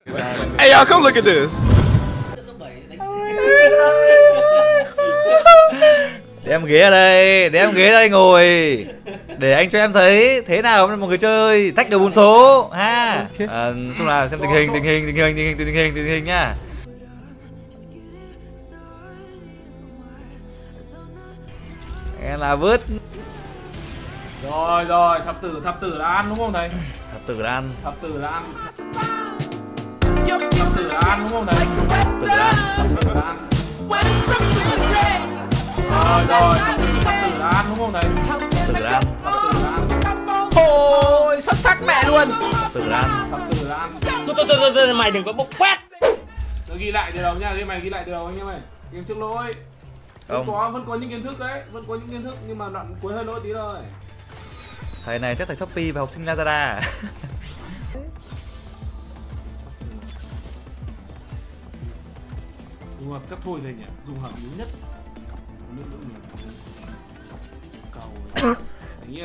Hey y'all, come look at this. Đem ghế ở đây, đem ghế đây ngồi. Để anh cho em thấy thế nào một người chơi tách đầu 4 số ha. Chung là xem tình hình nhá. Em là vứt. Rồi, thập tử là ăn đúng không thầy? Thập tử là ăn. Thập tử là ăn đúng không thầy? Thập tử là ăn. Rồi, thập tử là ăn đúng không thầy? Thập tử là ăn. Ôi, xuất sắc mẹ luôn. Thập tử là ăn. Thập tử là ăn. Tôi mày đừng có bốc quét. Tôi ghi lại từ đầu nha, cái mày ghi lại từ đầu anh em ơi. Game trước lỗi. Vẫn có những kiến thức đấy, vẫn có những kiến thức nhưng mà đoạn cuối hơi lỗi tí thôi. Thầy này chắc thầy Shopee và học sinh Lazada. Dùng hợp chắc thôi thầy nhỉ, dùng hợp yếu nhất. Nước cầu. Nghĩ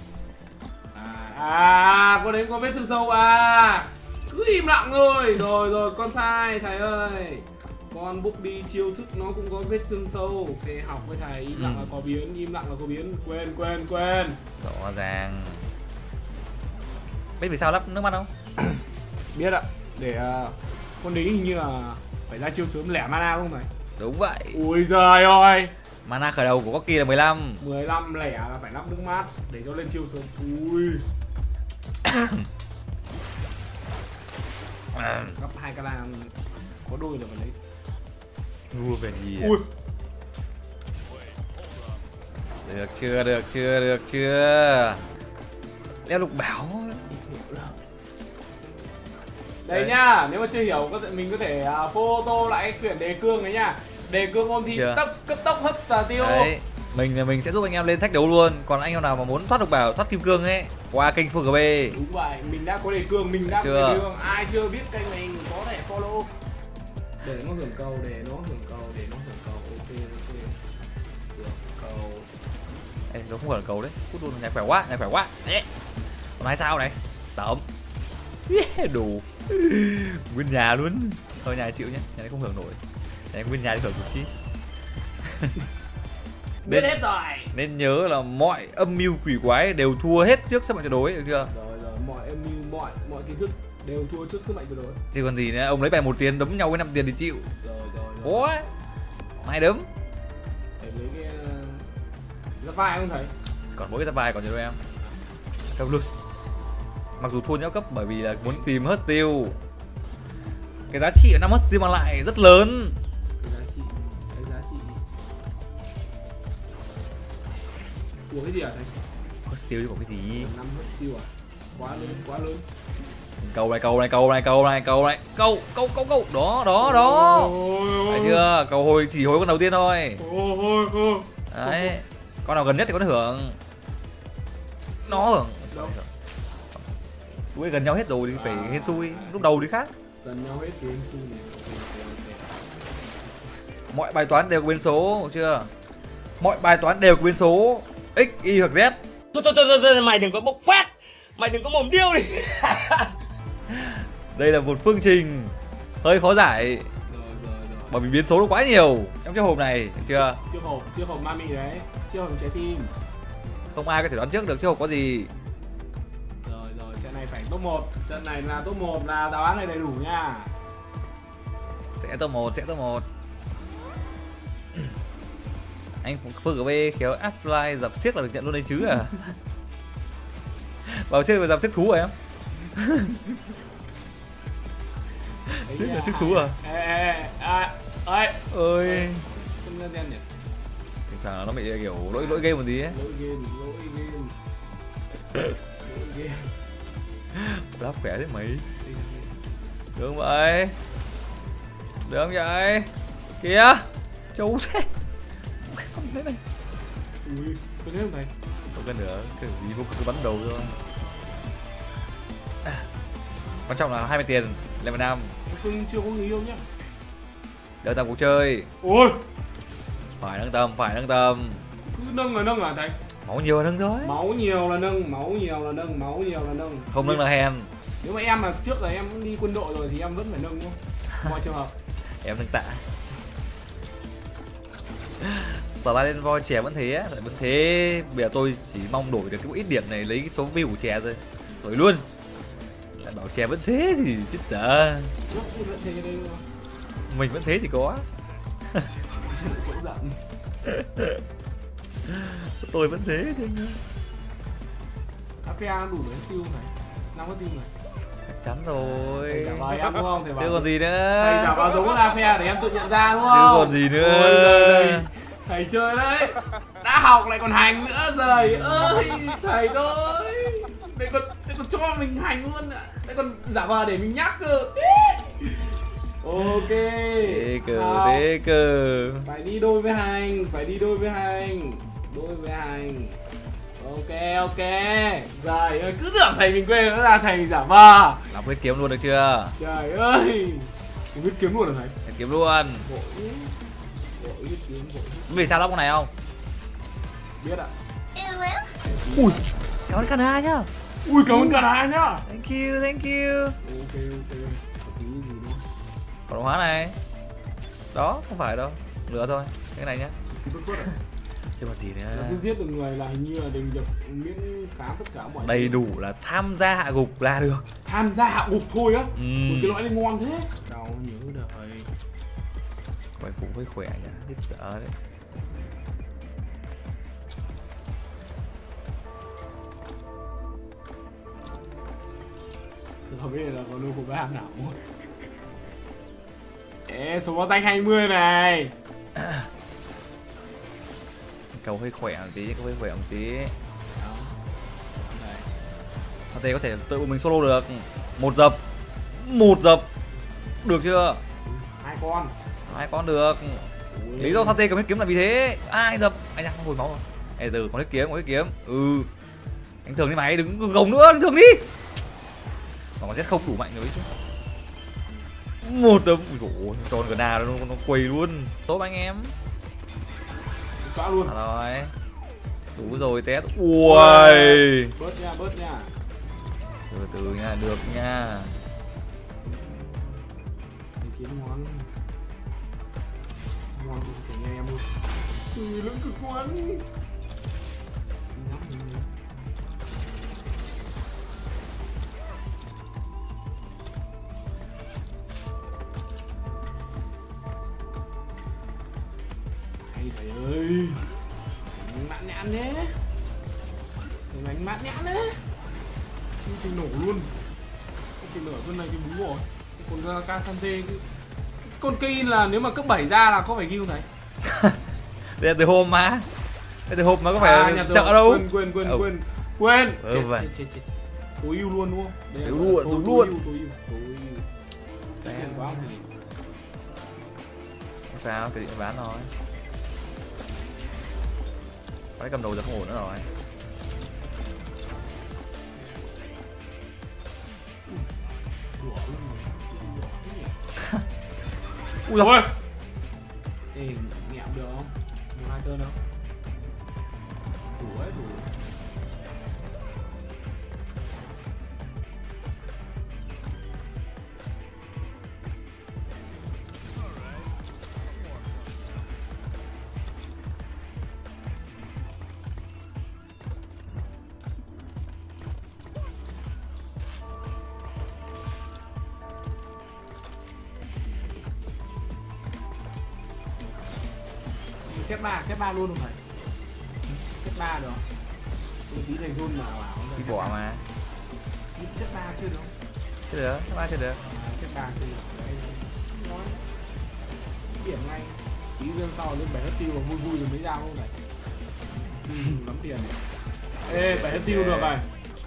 là có đấy có vết thương sâu à. Cứ im lặng thôi. Rồi con sai thầy ơi. Con búc đi chiêu thức nó cũng có vết thương sâu. Ok, học với thầy im lặng là có biến, im lặng là có biến. Quên. Rõ ràng. Biết vì sao lắp nước mắt không? Biết ạ. Để con đấy hình như là phải ra chiêu sớm lẻ mana không thầy? Đúng vậy. Ui giời ơi. Mana khởi đầu của Corki là 15. 15 lẻ là phải lắp nước mát để cho lên chiêu sớm. Ui. Gấp 2 cala có đôi là phải lấy. Ngu về gì à? Ui. Được chưa? Leo lục bảo. Đây nhá, nếu mà chưa hiểu mình có thể photo lại quyển đề cương đấy nhá. Đề cương ôn thi cấp tốc hất xà tiêu. Đấy, mình sẽ giúp anh em lên thách đấu luôn. Còn anh em nào mà muốn thoát lục bảo, thoát kim cương ấy, qua kênh FGB. Đúng vậy, mình đã có đề cương, ai chưa biết kênh mình có thể follow. Để nó hưởng cầu, ok. Hưởng cầu. Ê, nó không phải là cầu đấy. Cút luôn, nhảy khỏe quá. Đấy. Còn 2 sao này. Tẩm. Đủ. Nguyên nhà luôn. Thôi nhà chịu nhé, nhà này không hưởng nổi. Nhà nguyên nhà thì hưởng một chi. Biết hết rồi. Nên nhớ là mọi âm mưu quỷ quái đều thua hết trước sức mạnh tuyệt đối, được chưa? Rồi, mọi âm mưu, mọi kiến thức đều thua trước sức mạnh tuyệt đối. Chứ còn gì nữa, ông lấy bài 1 tiền đấm nhau với 5 tiền thì chịu. Rồi. Có. Mai đấm. Để lấy cái giáp vai không thầy? Còn mỗi cái giáp vai còn gì đâu em. Cầm luôn. Mặc dù thua nhau cấp bởi vì là muốn tìm hất steel. Cái giá trị ở 5 hất steel mang lại rất lớn. Cái giá trị. Của cái gì à thầy? Hất steel chứ có cái gì? 5 hất steel à? Quá lớn. Câu này. Câu. Đó. Thấy chưa? Cầu hồi chỉ hồi con đầu tiên thôi. Đấy. Con nào gần nhất thì có thể hưởng. Nó hưởng. Đuôi gần nhau hết rồi thì phải hên xui. Lúc đầu thì khác. Gần nhau hết thì hên xui này. Mọi bài toán đều có biến số, được chưa? Mọi bài toán đều có biến số X, Y hoặc Z. Tôi mày đừng có bốc quét. Mày đừng có mồm điêu đi. Đây là một phương trình hơi khó giải. Rồi. Bởi vì biến số nó quá nhiều trong cái hộp này, được chưa? Chiếc hộp mami đấy. Chiếc hộp trái tim. Không ai có thể đoán trước được chiếc hộp có gì. Rồi, trận này phải top 1. Trận này là top 1 là giáo án này đầy đủ nha. Sẽ top 1. Anh FGB khéo apply dập xiếc là được nhận luôn đấy chứ à? Vào xiếc dập xiếc thú rồi em. Xiếc là xiếc thú à? Ơi. Không nên đen nhỉ? Thỉnh thoảng là nó bị kiểu lỗi game một tí ấy. Lỗi game. Lắp khỏe thế mấy. Được không vậy? Được không vậy? Kìa. Châu thế. Không thế này. Ui, có thế không thầy? Không cần nữa, cái gì vô cứ bắn đầu thôi. Quan trọng là 20 tiền, level 5. Phương chưa có người yêu nhá. Đợi tầm cuộc chơi. Ôi. Phải nâng tầm. Cứ nâng là thầy. Máu nhiều là nâng thôi. Máu nhiều là nâng, máu nhiều là nâng, máu nhiều là nâng. Không nâng là hèn. Nếu mà em mà trước là em cũng đi quân đội rồi thì em vẫn phải nâng đúng không? Mọi trường hợp. Em nâng tạ. Slide voi chè vẫn thế á, vẫn thế. Bây giờ tôi chỉ mong đổi được cái ít điểm này, lấy cái số view của chè thôi. Đổi luôn. Lại bảo chè vẫn thế thì chết dở. Vẫn thế đây đúng không? Mình vẫn thế thì có. Chỗ giận. Tôi vẫn thế chứ. Afia đủ để tiêu này. 5 cái tiêu này. Chắc chắn rồi. Chả vào em đúng không? Chứ còn gì nữa. Thầy chả vào giống con Afia để em tự nhận ra đúng không? Chứ còn gì nữa. Ôi, thầy chơi đấy. Đã học lại còn hành nữa rồi ơi. Thầy ơi. Đây còn cho mình hành luôn ạ. Đây còn giả vờ để mình nhắc cơ. Ok. Thế cơ, Học. thế cơ. Phải đi đôi với hành, phải đi đôi với hành. Đôi với hành. Ok, ok. Rồi ơi, cứ tưởng thầy mình quên nữa là thầy giả vờ. Làm huyết kiếm luôn được chưa? Trời ơi. Mình biết kiếm luôn rồi thầy. Huyết kiếm luôn. Vội. Vội biết kiếm vội. Vì sao lóc con này không? Biết ạ. Ui, cảm ơn Kana nhá. Ui cảm ơn cả hai nhá. Thank you, thank you. Ok, ok. Tí gì nữa. Còn hóa này. Đó, không phải đâu. Lừa thôi. Cái này nhá. Tí bớt bớt ạ. Chứ còn gì Là nữa. cứ giết được người là hình như là mình được miễn khám tất cả mọi Đầy đủ là tham gia hạ gục là được. tham gia hạ gục thôi á. Một cái loại này ngon thế. Sao nhớ được rồi. Quay phụ hơi khỏe nhá. Chết dở đấy. Không biết là có nuôi của bạn nào không? Ê, số báo danh 20 này. Cầu hơi khỏe một tí, cầu hơi khỏe một tí. Đó. Đây. Có thể tự mình solo được. Một dập. Một dập. Được chưa? 2 con. 2 con được. Lý do Sante cầm huyết kiếm là vì thế. Ai dập. Anh đang hồi máu rồi. Ê từ con huyết kiếm, con huyết kiếm. Ừ. Anh thường đi mày, đừng gồng nữa, anh thường đi. Mà con Z không đủ mạnh rồi chứ. Một tấm. Ui dồi, tròn cả đà nó quầy luôn. Tốt anh em. Xóa luôn. Rồi. Đủ rồi test. Ui. Bớt nha, bớt nha. Từ từ nha, được nha. Ý kiến ngon. Ngon thì nghe em luôn. Ui lưỡng cực ngon. Thầy ơi, mãn nhãn thế, đánh mãn nhãn đấy, thì nổ luôn, thì nổ con này thì bú rồi, còn Casante, con cây là nếu mà cấp 7 ra là có phải ghi không thầy? Đây là từ hôm mà, đây từ hôm mà có phải chợ đâu? Quên, chết. tối ưu luôn đúng không? Tối ưu. Tiền quá không thì sao cái định bán thôi. Cái cầm đầu giờ không ổn nữa rồi. Ui rồi. Ê, nhẹo được không? Một hai tơn đâu? Đủ ấy, đủ. Xếp 3 luôn không phải? Xếp 3 được không? Tí thành run mà bảo Đi bỏ mà. Xếp 3 chưa được không? Chưa được, xếp 3 chưa được. Xếp 3 chưa được. Nói điểm ngay. Tí dương sau lên 7 hết tiêu và vui vui rồi mới ra không này. Lắm tiền này. Ê, 7 hết tiêu được rồi.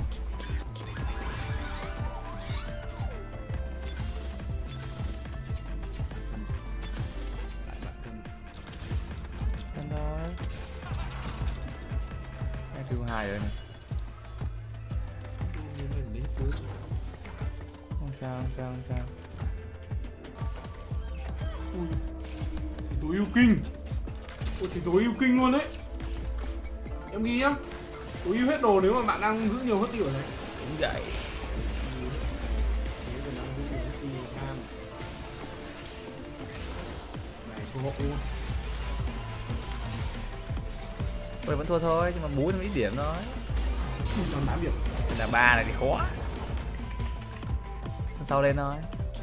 Thứ hai rồi này. Không sao. Tối ưu kinh. Ôi thì tối ưu kinh luôn đấy. em ghi nhá. Tối ưu hết đồ nếu mà bạn đang giữ nhiều hất tiêu ở đấy. Đúng vậy. Này cơ hội luôn. Bây vẫn thua thôi, nhưng mà bú thêm ít điểm thôi. 108 điểm. Là 3 này thì khó. Sau lên thôi.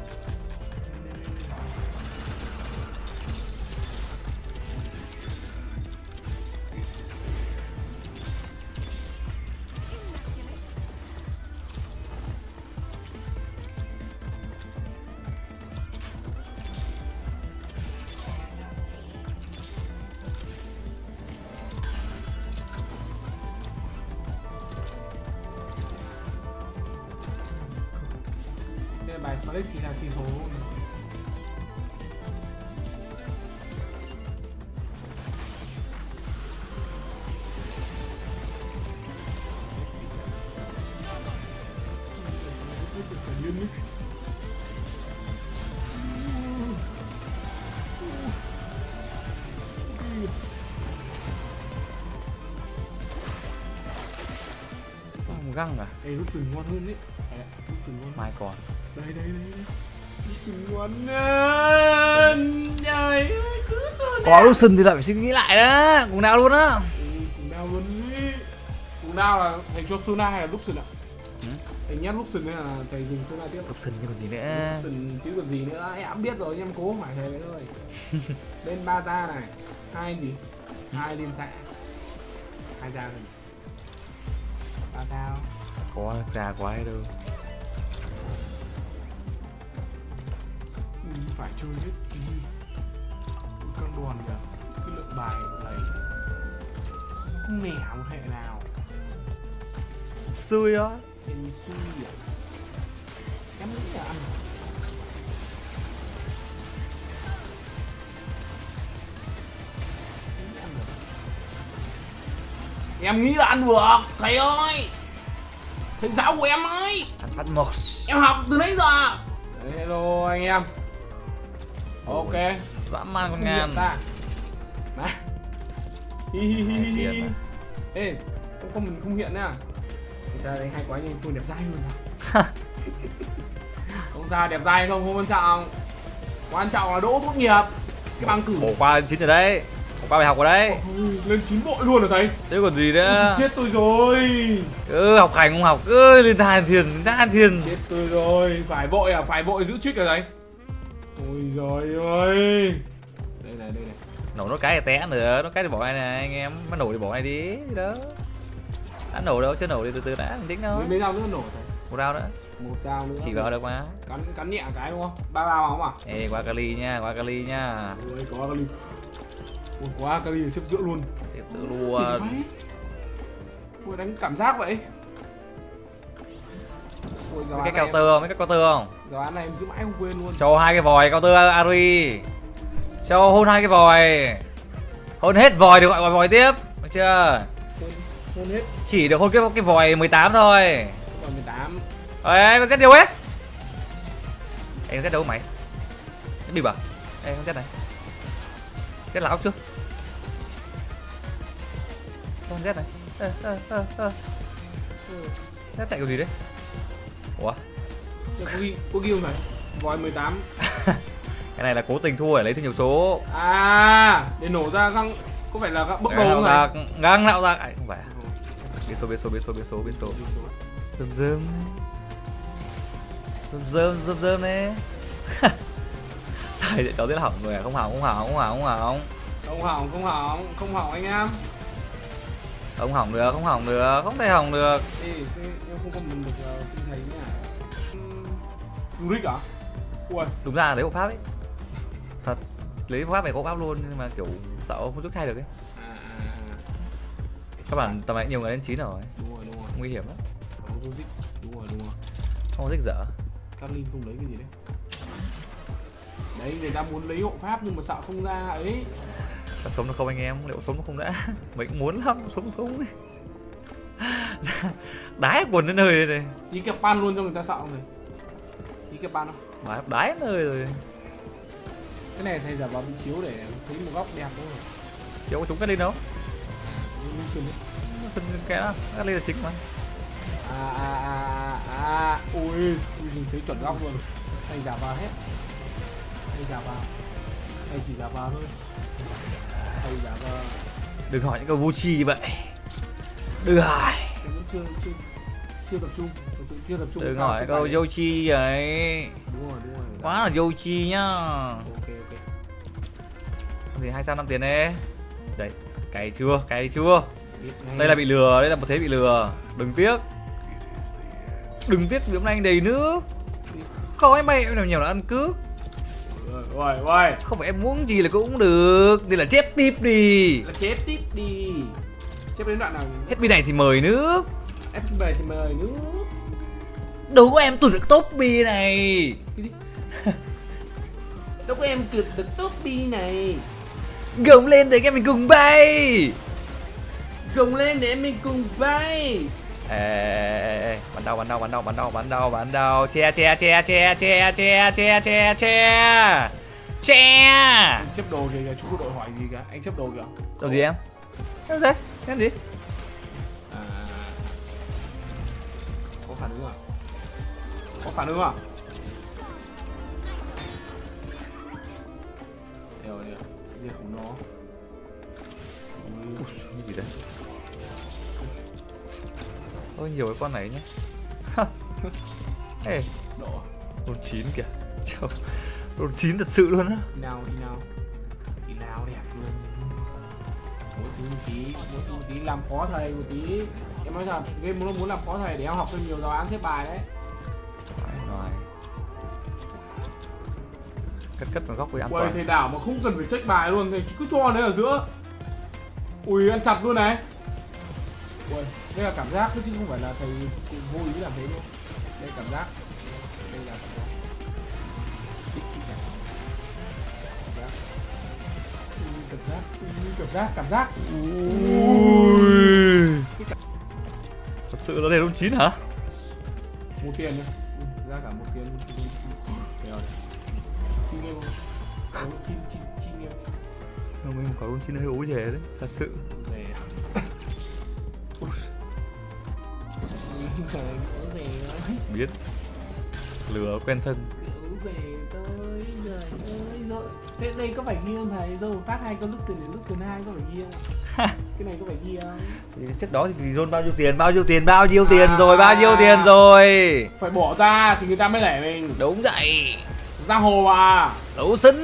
Bài Flex là chỉ số luôn. Găng à? Ê, lúc sừng ngon hơn đấy. Lúc sừng ngon. Mai còn. Đây. Lúc sừng ngon hơn. Trời ơi, cứ cho Có lúc sừng thì lại phải suy nghĩ lại đó. Cùng nào luôn á. cùng đao luôn ý. Cùng đao là thầy cho Sona hay là lúc sừng ạ? Thầy nhét lúc sừng hay là thầy dùng Sona tiếp? Lúc sừng chứ còn gì nữa. Lúc sừng chứ còn gì nữa. Em biết rồi, em cố hỏi thầy đấy thôi. Lên 3 ra này. 2 gì? 2 liên xạ. 2 ra rồi. 3 sao? Có già quá hay đâu. Phải chơi hết con đoàn kìa. Cái lượng bài của thầy không nẻ một hệ nào. Xui á. Trên xui à? Em nghĩ là ăn. Em nghĩ là ăn được, thầy ơi. Thầy giáo của em ơi. Ăn phát một. Em học từ nãy giờ. Đấy, hello anh em. Ok. Dã man con ngàn. Ta. Này. Hi. Ê, không mình không hiện nha. Sao đây hay quá nhưng phun đẹp dai luôn à? Không sao, đẹp dai không quan trọng. Quan trọng là đỗ tốt nghiệp. Cái bằng cử. Bỏ qua lên 9 rồi đấy. Bỏ qua bài học rồi đấy. Lên 9 vội luôn rồi thầy. Chứ còn gì nữa. Chết tôi rồi. Cứ học hành không học, cứ lên than thiền. Chết tôi rồi. Phải vội à, phải vội giữ trick rồi thầy. Ôi giời ơi. Đây này. Nổ nó cái thì té nữa, nó cái thì bỏ này này anh em. Nó nổ thì bỏ này đi. Đó. Đã nổ đâu, chưa nổ đi từ từ đã, mình tính thôi. Mấy dao nữa nổ thầy. Một dao nữa. Một dao nữa. Chỉ vào được mà. Cắn nhẹ cái đúng không? Ba bao không à? Ê, qua Kali nha. Ôi, có Kali. Ôi, quá Kali xếp giữa luôn. Xếp giữa luôn. Ôi, đánh cảm giác vậy. Ôi, Mấy cái counter không? Giáo án này em giữ mãi không quên luôn. Cho 2 cái vòi counter Ari. Cho hôn 2 cái vòi. Hôn hết vòi được gọi vòi tiếp. Được chưa? Hôn hết. Chỉ được hôn cái vòi 18 thôi. Vòi 18. Ê, con Z điều ấy. Ê, con Z đâu mày? Nó bịp à? Ê, con Z này. Z là ốc chưa? Con Z này. Z chạy kiểu gì đấy? Ủa? Có ghi không này? Vòi 18. Cái này là cố tình thua để lấy thêm nhiều số. À, để nổ ra găng. Có phải là bốc đầu không này? Găng nạo ra. Không phải. Biết số. Rơm nè. Thầy cháu rất hỏng rồi à? Không hỏng anh em. Không hỏng được, không thể hỏng được. Ê, em không cầm được kinh thầy nhá. Rick à? Ui, Đúng ra là lấy hộ pháp ấy. Thật, lấy hộ pháp này có hộ pháp luôn nhưng mà kiểu sợ không rút hay được ấy. Các bạn tầm này nhiều người lên 9 rồi. Đúng rồi. Nguy hiểm lắm. Đúng rồi. Không có thích dở. Carlin không lấy cái gì đấy. Đấy, người ta muốn lấy hộ pháp nhưng mà sợ không ra ấy. Có sống được không anh em? Liệu sống được không đã? Mình cũng muốn lắm, sống được không ấy. Đái quần đến nơi này. Đi kẹp pan luôn cho người ta sợ không thầy? Đi kẹp pan không? Đái đến nơi rồi. Cái này thầy giả vào vị chiếu để xấy một góc đẹp thôi. Chiếu có chúng cái đi đâu? Lucian ấy. sân cái đó Gác lên là chính mà. Ui mình thấy chuẩn góc luôn. Anh giả vào hết. Anh giả vào. Anh chỉ giả vào thôi. Anh giả vào. Đừng hỏi những câu vô tri như vậy. Đừng hỏi. Anh vẫn chưa tập trung. Thật sự chưa tập trung. Đừng hỏi câu vô tri ấy. Đúng rồi. Quá là vô tri nhá. Ok. Thì 200 tiền đấy. Đấy, cày chưa? Đây là bị lừa, đây là một thế bị lừa. Đừng tiếc vì hôm nay anh đầy nước. Không ấy mày em nào nhiều là ăn cước. Ôi. Không phải em muốn gì là cũng được. Đây là chép tiếp đi. Chép đến đoạn nào? Hết bi này thì mời nước. Hết về thì mời nước. Đâu có em tụt được top bi này. Đâu có em tuyệt được top bi này. Gồng lên để em mình cùng bay. Gồng lên để em mình cùng bay. Ê, bắn đâu. Che. Anh chấp đồ kìa, chú bộ đội hỏi gì cả, anh chấp đồ kìa. Đồ gì em? Em thế? Em gì? Có phản ứng à? Điều gì khủng nó. Cái gì đấy? Ôi nhiều cái con này nhé. Ê, Độ Roll 9 kìa. Trời, Roll 9 thật sự luôn á. Đi nào đẹp luôn. Mỗi tí làm khó thầy một tí. Em nói thật, game muốn làm khó thầy để em học thêm nhiều giáo án xếp bài đấy. Rồi. Cất vào góc với an Ui, toàn. thầy đảo mà không cần phải check bài luôn, thầy cứ cho đấy ở giữa. Ui, ăn chặt luôn này. Ui, đây là cảm giác chứ không phải là thầy cũng vô ý làm thế đâu. Đây cảm giác. Đây là cảm giác. Ui. Thật sự nó để Roll 9 hả? Một tiền nhá. Ra cả một tiền. Rồi. Chi nghiêm không? Chi nghiêm. Không, mình có Roll 9 hơi ối rẻ đấy, thật sự. Rẻ. Biết. Lừa quen thân. Rẻ tới trời ơi rồi. Thế đây có phải ghi không thầy? Rồi phát 2 con Lucian đến Lucian 2 có phải ghi không? Cái này có phải ghi không? Thì trước đó thì Roll bao nhiêu tiền rồi? Phải bỏ ra thì người ta mới lẻ mình. Đúng vậy. Ra hồ à. Đấu sân.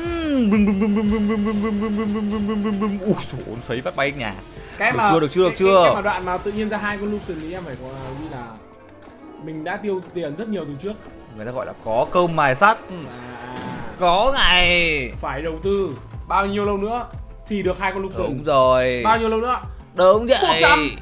Ui dồi ôi, sấy phát bay nhà. Cái mà được chưa? Cái mà đoạn mà tự nhiên ra 2 con Lucian thì em phải có ghi là mình đã tiêu tiền rất nhiều từ trước. Người ta gọi là có cơm mài sắt. Có ngày. Phải đầu tư bao nhiêu lâu nữa thì được 2 con Lucian. Đúng rồi. Bao nhiêu lâu nữa? Đúng vậy. 100.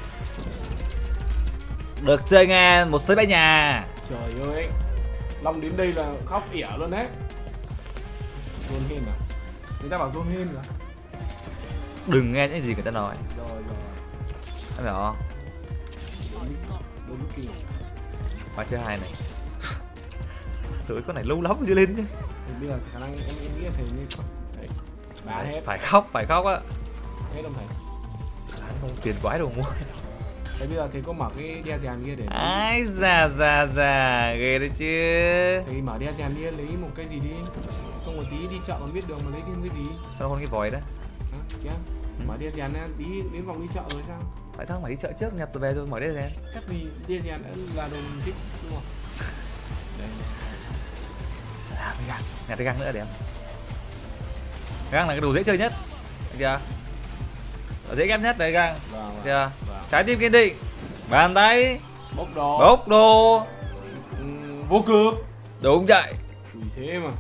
Được chơi nghe một sới bay nhà. Trời ơi, Long đến đây là khóc ỉa luôn đấy. Zone hên à? Người ta bảo zone hên à? Đừng nghe những gì người ta nói. Rồi. Em hiểu không? Đúng kỳ. Qua chơi 2 này. Rồi con này lâu lắm chưa lên chứ. Thì bây giờ khả năng em nghĩ là thầy như đấy. Bán hết. Phải khóc á. Hết không thầy? Không tiền quái đâu mua. Thế bây giờ thầy có mở cái đeo dàn kia để Ai già ghê đấy chứ. thầy mở đeo dàn kia lấy một cái gì đi. Xong một tí đi chợ còn biết đường mà lấy cái gì. Sao không cái vòi đó? Kìa. Mở đeo dàn đi đến vòng đi chợ rồi sao? Tại sao mày đi chợ trước nhặt rồi về rồi mở đeo dàn? Chắc vì đeo dàn là đồ mình thích đúng không? Đây. Nhặt cái găng nữa để em. Găng là cái đồ dễ chơi nhất. Được chưa? Dễ ghép nhất đấy găng. Vâng. Chưa? Trái tim kiên định. Bàn tay. Bốc đồ. Vô cực. Đúng vậy. Ui thế mà.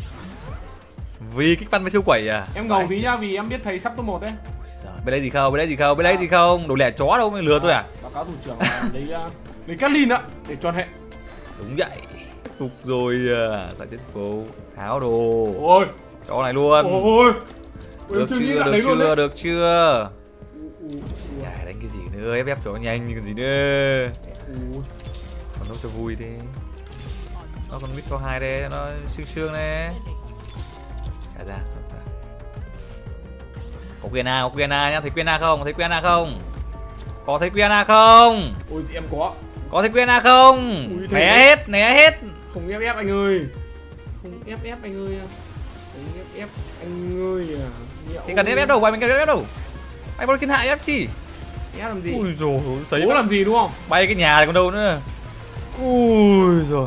Vì kích văn với siêu quẩy à? Em ngầu tí nhá vì em biết thầy sắp top 1 đấy. Bên đây gì không? Đồ lẻ chó đâu, mày lừa tôi à? Báo cáo thủ trưởng là lấy Catlin ạ để tròn hệ. Đúng vậy. Phục rồi à, giải chết phố. Tháo đồ. Ôi. Cho này luôn. Ôi. Được chưa? Chả đánh cái gì nữa, ép cho nhanh như cái gì nữa. Còn đâu cho vui đi. Nó còn mít có 2 đây, nó sương này. Trả ra. Có quyền A nhá, thấy quyền A không? Có thấy Qiana không? Ôi thì em có Thấy Qiana không? Ui, Né hết. không ép anh ơi, không ép anh ơi, không ép anh ơi à. Thì cần ép đâu, mình cần ép đâu. Anh muốn thiên hạ ép chi? Ép làm gì? Ui rồi, thấy Bố làm gì đúng không? bay cái nhà này còn đâu nữa. Ui rồi.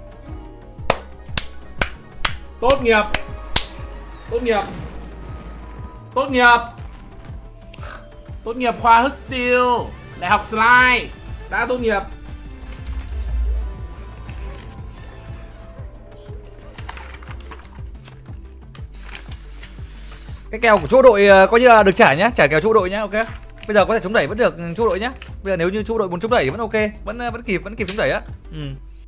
Tốt nghiệp khoa Hustil, đại học Slide, đã tốt nghiệp. Cái kèo của chỗ đội coi như là được trả nhá, trả kèo chỗ đội nhá, ok. Bây giờ có thể chống đẩy vẫn được chỗ đội nhá. Bây giờ nếu như chỗ đội muốn chống đẩy vẫn ok, vẫn kịp chống đẩy á.